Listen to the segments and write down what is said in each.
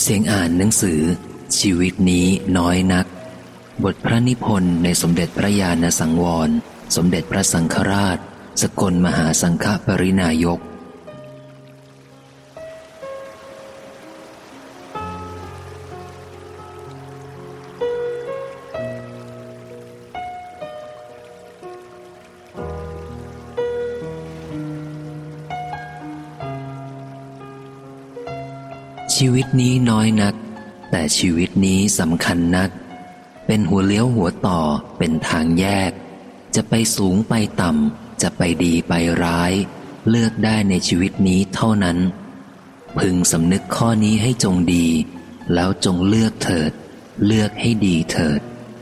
เสียงอ่านหนังสือชีวิตนี้น้อยนักบทพระนิพนธ์ในสมเด็จพระญาณสังวรสมเด็จพระสังฆราชสกลมหาสังฆปรินายกชีวิตนี้น้อยนักแต่ชีวิตนี้สำคัญนักเป็นหัวเลี้ยวหัวต่อเป็นทางแยกจะไปสูงไปต่ำจะไปดีไปร้ายเลือกได้ในชีวิตนี้เท่านั้นพึงสำนึกข้อนี้ให้จงดีแล้วจงเลือกเถิดเลือกให้ดีเถิด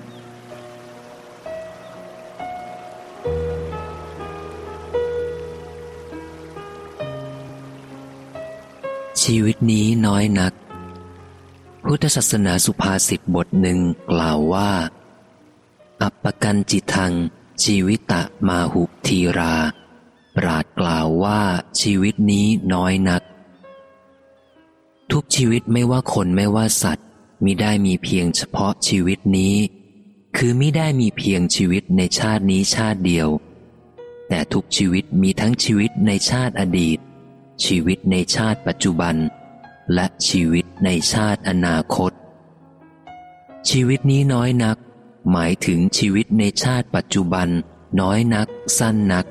ชีวิตนี้น้อยนักพุทธศาสนาสุภาษิตบทหนึ่งกล่าวว่าอัปปกันจิตังชีวิตะมาหุทีราปราชญ์กล่าวว่าชีวิตนี้น้อยนักทุกชีวิตไม่ว่าคนไม่ว่าสัตว์มิได้มีเพียงเฉพาะชีวิตนี้คือมิได้มีเพียงชีวิตในชาตินี้ชาติเดียวแต่ทุกชีวิตมีทั้งชีวิตในชาติอดีตชีวิตในชาติปัจจุบันและชีวิตในชาติอนาคตชีวิตนี้น้อยนักหมายถึงชีวิตในชาติปัจจุบันน้อยนักสั้นนัก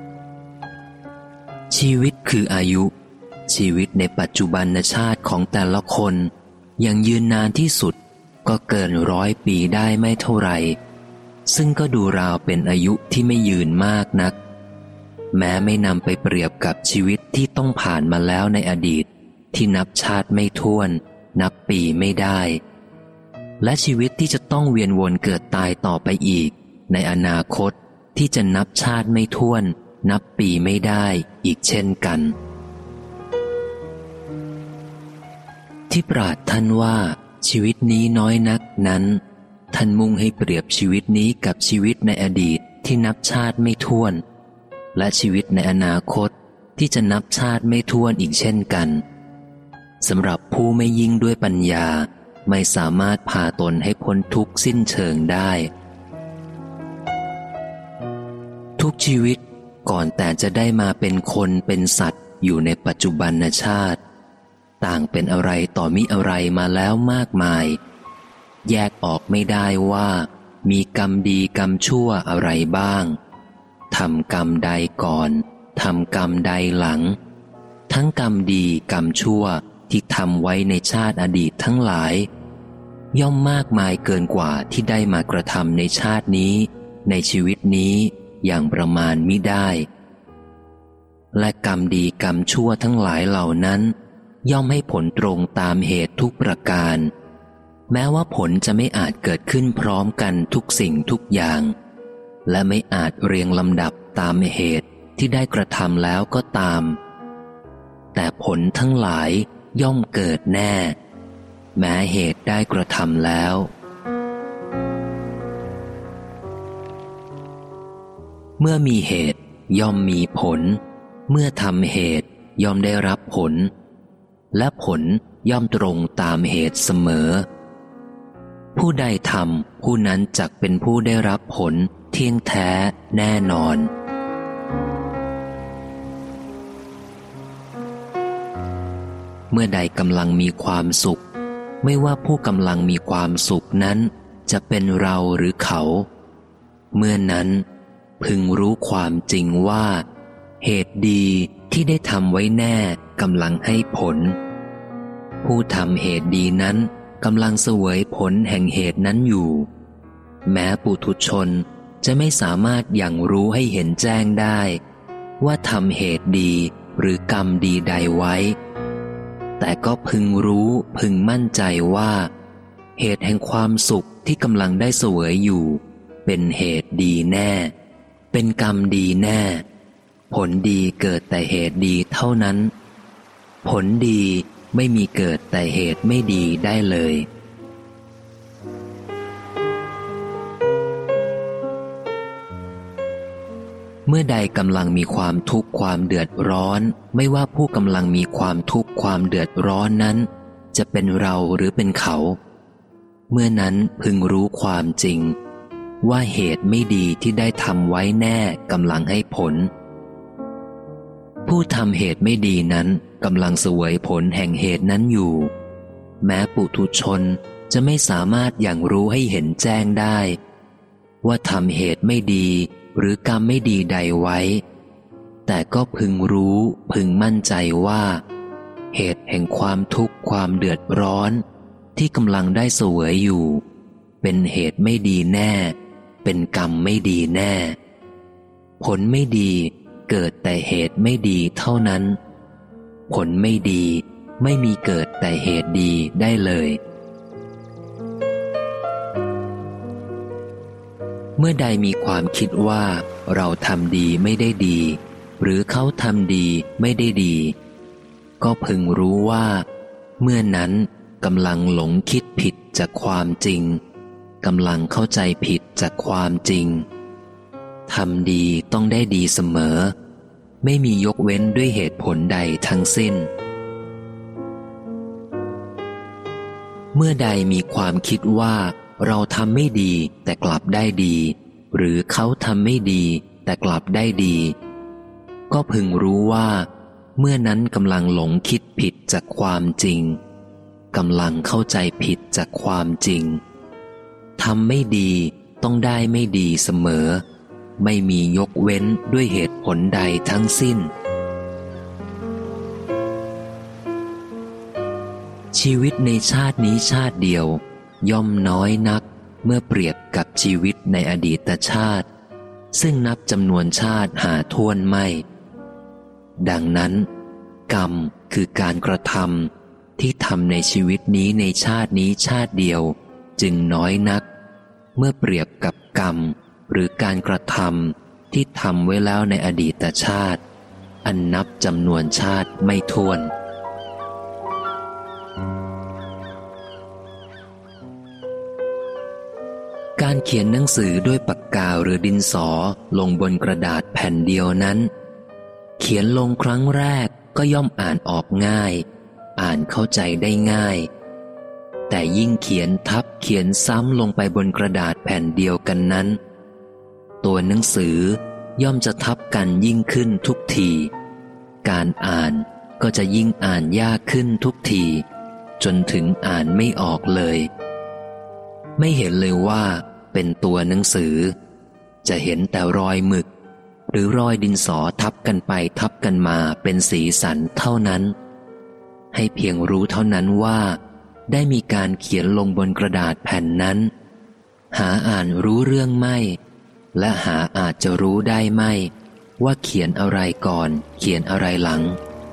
ชีวิตคืออายุชีวิตในปัจจุบันชาติของแต่ละคนยังยืนนานที่สุดก็เกิน100 ปีได้ไม่เท่าไหร่ซึ่งก็ดูราวเป็นอายุที่ไม่ยืนมากนักแม้ไม่นำไปเปรียบกับชีวิตที่ต้องผ่านมาแล้วในอดีตที่นับชาติไม่ถ้วนนับปีไม่ได้และชีวิตที่จะต้องเวียนวนเกิดตายต่อไปอีกในอนาคตที่จะนับชาติไม่ถ้วนนับปีไม่ได้อีกเช่นกันที่ปราชญ์ท่านว่าชีวิตนี้น้อยนักนั้นท่านมุ่งให้เปรียบชีวิตนี้กับชีวิตในอดีตที่นับชาติไม่ถ้วนและชีวิตในอนาคตที่จะนับชาติไม่ถ้วนอีกเช่นกันสำหรับผู้ไม่ยิ่งด้วยปัญญาไม่สามารถพาตนให้พ้นทุกข์สิ้นเชิงได้ทุกชีวิตก่อนแต่จะได้มาเป็นคนเป็นสัตว์อยู่ในปัจจุบันชาติต่างเป็นอะไรต่อมิอะไรมาแล้วมากมายแยกออกไม่ได้ว่ามีกรรมดีกรรมชั่วอะไรบ้างทำกรรมใดก่อนทำกรรมใดหลังทั้งกรรมดีกรรมชั่วที่ทำไว้ในชาติอดีตทั้งหลายย่อมมากมายเกินกว่าที่ได้มากระทำในชาตินี้ในชีวิตนี้อย่างประมาณมิได้และกรรมดีกรรมชั่วทั้งหลายเหล่านั้นย่อมให้ผลตรงตามเหตุทุกประการแม้ว่าผลจะไม่อาจเกิดขึ้นพร้อมกันทุกสิ่งทุกอย่างและไม่อาจเรียงลำดับตามเหตุที่ได้กระทำแล้วก็ตามแต่ผลทั้งหลายย่อมเกิดแน่แม้เหตุได้กระทำแล้วเมื่อมีเหตุย่อมมีผลเมื่อทำเหตุย่อมได้รับผลและผลย่อมตรงตามเหตุเสมอผู้ใดทำผู้นั้นจักเป็นผู้ได้รับผลเที่ยงแท้แน่นอนเมื่อใดกำลังมีความสุขไม่ว่าผู้กำลังมีความสุขนั้นจะเป็นเราหรือเขาเมื่อนั้นพึงรู้ความจริงว่าเหตุดีที่ได้ทำไว้แน่กำลังให้ผลผู้ทำเหตุดีนั้นกำลังเสวยผลแห่งเหตุนั้นอยู่แม้ปุถุชนจะไม่สามารถอย่างรู้ให้เห็นแจ้งได้ว่าทำเหตุดีหรือกรรมดีใดไว้แต่ก็พึงรู้พึงมั่นใจว่าเหตุแห่งความสุขที่กำลังได้เสวยอยู่เป็นเหตุดีแน่เป็นกรรมดีแน่ผลดีเกิดแต่เหตุดีเท่านั้นผลดีไม่มีเกิดแต่เหตุไม่ดีได้เลย เมื่อใดกำลังมีความทุกข์ความเดือดร้อนไม่ว่าผู้กำลังมีความทุกข์ความเดือดร้อนนั้นจะเป็นเราหรือเป็นเขาเมื่อนั้นพึงรู้ความจริงว่าเหตุไม่ดีที่ได้ทำไว้แน่กำลังให้ผลผู้ทำเหตุไม่ดีนั้นกำลังเสวยผลแห่งเหตุนั้นอยู่แม้ปุถุชนจะไม่สามารถอย่างรู้ให้เห็นแจ้งได้ว่าทำเหตุไม่ดีหรือกรรมไม่ดีใดไว้แต่ก็พึงรู้พึงมั่นใจว่าเหตุแห่งความทุกข์ความเดือดร้อนที่กำลังได้เสวยอยู่เป็นเหตุไม่ดีแน่เป็นกรรมไม่ดีแน่ผลไม่ดีเกิดแต่เหตุไม่ดีเท่านั้นผลไม่ดีไม่มีเกิดแต่เหตุดีได้เลยเมื่อใดมีความคิดว่าเราทำดีไม่ได้ดีหรือเขาทำดีไม่ได้ดีก็พึงรู้ว่าเมื่อนั้นกำลังหลงคิดผิดจากความจริงกำลังเข้าใจผิดจากความจริงทำดีต้องได้ดีเสมอไม่มียกเว้นด้วยเหตุผลใดทั้งสิ้นเมื่อใดมีความคิดว่าเราทำไม่ดีแต่กลับได้ดีหรือเขาทำไม่ดีแต่กลับได้ดีก็พึงรู้ว่าเมื่อนั้นกำลังหลงคิดผิดจากความจริงกำลังเข้าใจผิดจากความจริงทำไม่ดีต้องได้ไม่ดีเสมอไม่มียกเว้นด้วยเหตุผลใดทั้งสิ้นชีวิตในชาตินี้ชาติเดียวย่อมน้อยนักเมื่อเปรียบกับชีวิตในอดีตชาติซึ่งนับจำนวนชาติหาถ้วนไม่ดังนั้นกรรมคือการกระทำที่ทำในชีวิตนี้ในชาตินี้ชาติเดียวจึงน้อยนักเมื่อเปรียบกับกรรมหรือการกระทำที่ทำไว้แล้วในอดีตชาติอันนับจำนวนชาติไม่ถ้วนการเขียนหนังสือด้วยปากกาหรือดินสอลงบนกระดาษแผ่นเดียวนั้นเขียนลงครั้งแรกก็ย่อมอ่านออกง่ายอ่านเข้าใจได้ง่ายแต่ยิ่งเขียนทับเขียนซ้ำลงไปบนกระดาษแผ่นเดียวกันนั้นตัวหนังสือย่อมจะทับกันยิ่งขึ้นทุกทีการอ่านก็จะยิ่งอ่านยากขึ้นทุกทีจนถึงอ่านไม่ออกเลยไม่เห็นเลยว่าเป็นตัวหนังสือจะเห็นแต่รอยหมึกหรือรอยดินสอทับกันไปทับกันมาเป็นสีสันเท่านั้นให้เพียงรู้เท่านั้นว่าได้มีการเขียนลงบนกระดาษแผ่นนั้นหาอ่านรู้เรื่องไม่และหาอาจจะรู้ได้ไม่ว่าเขียนอะไรก่อนเขียนอะไรหลัง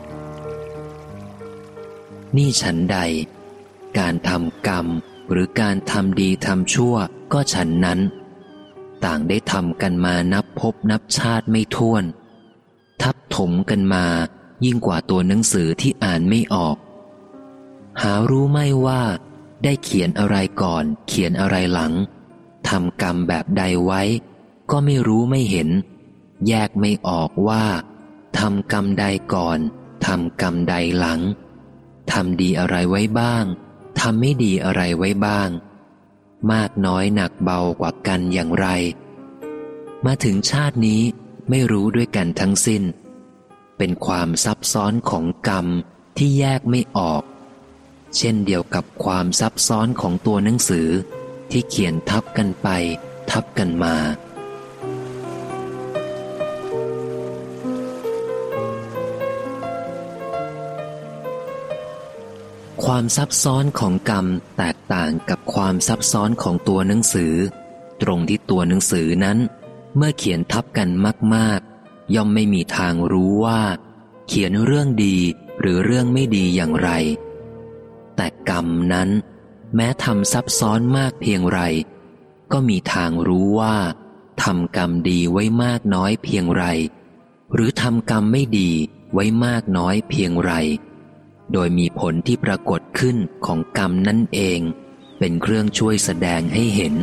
นี่ฉันใดการทำกรรมหรือการทำดีทำชั่วก็ฉันนั้นต่างได้ทำกันมานับพบนับชาติไม่ถ้วนทับถมกันมายิ่งกว่าตัวหนังสือที่อ่านไม่ออกหารู้ไม่ว่าได้เขียนอะไรก่อนเขียนอะไรหลังทำกรรมแบบใดไว้ก็ไม่รู้ไม่เห็นแยกไม่ออกว่าทำกรรมใดก่อนทำกรรมใดหลังทำดีอะไรไว้บ้างทำไม่ดีอะไรไว้บ้างมากน้อยหนักเบากว่ากันอย่างไรมาถึงชาตินี้ไม่รู้ด้วยกันทั้งสิ้นเป็นความซับซ้อนของกรรมที่แยกไม่ออกเช่นเดียวกับความซับซ้อนของตัวหนังสือที่เขียนทับกันไปทับกันมาความซับซ้อนของกรรมแตกต่างกับความซับซ้อนของตัวหนังสือตรงที่ตัวหนังสือนั้นเมื่อเขียนทับกันมากๆย่อมไม่มีทางรู้ว่าเขียนเรื่องดีหรือเรื่องไม่ดีอย่างไรแต่กรรมนั้นแม้ทำซับซ้อนมากเพียงไรก็มีทางรู้ว่าทำกรรมดีไว้มากน้อยเพียงไรหรือทำกรรมไม่ดีไว้มากน้อยเพียงไรโดยมีผลที่ปรากฏขึ้นของกรรมนั่นเองเป็นเครื่องช่วยแสดงให้เห็น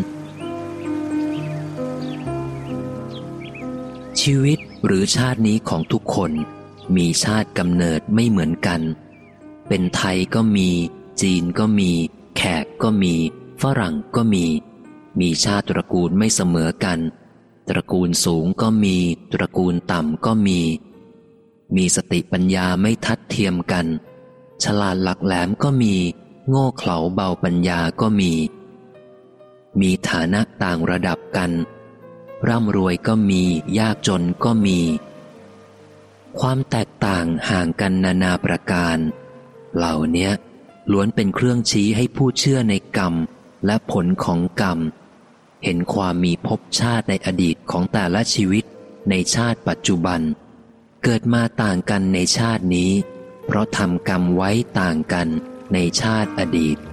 ชีวิตหรือชาตินี้ของทุกคนมีชาติกำเนิดไม่เหมือนกันเป็นไทยก็มีจีนก็มีแขกก็มีฝรั่งก็มีชาติตระกูลไม่เสมอกันตระกูลสูงก็มีตระกูลต่ำก็มีสติปัญญาไม่ทัดเทียมกันฉลาดหลักแหลมก็มีโง่เขลาเบาปัญญาก็มีฐานะต่างระดับกันร่ำรวยก็มียากจนก็มีความแตกต่างห่างกันนานาประการเหล่านี้ล้วนเป็นเครื่องชี้ให้ผู้เชื่อในกรรมและผลของกรรมเห็นความมีภพชาติในอดีตของแต่ละชีวิตในชาติปัจจุบันเกิดมาต่างกันในชาตินี้เพราะทำกรรมไว้ต่างกันในชาติอดีต